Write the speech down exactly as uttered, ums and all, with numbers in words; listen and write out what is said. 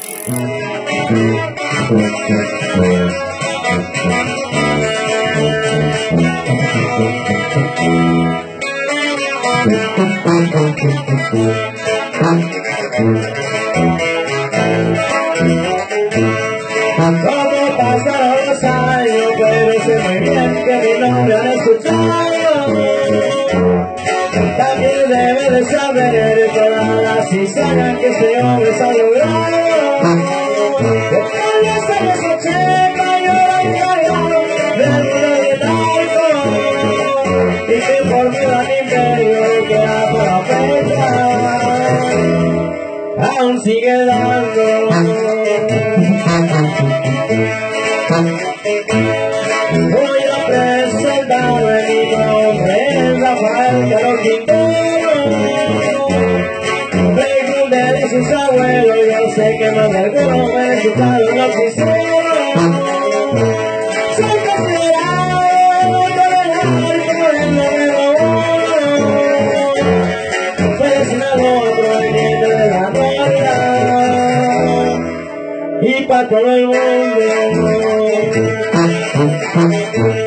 Como pasaron los años, pero sé muy bien que mi nombre han escuchado. También debe de saber todas las cizañas que ese hombre se ha logrado. En los años ochenta yo era un callado del mundo del narco, y que por mi gran imperio que era para fecha aún sigue dando. Voy a presentarme, mi nombre es Rafael Caro Quintero. Pregúntele a sus abuelos, yo sé que más de algunos me escucharon los hicieron. Soy considerado por el narco el número uno. Soy de Sinaloa, proveniente de la Guardia, y pa' todo el mundo.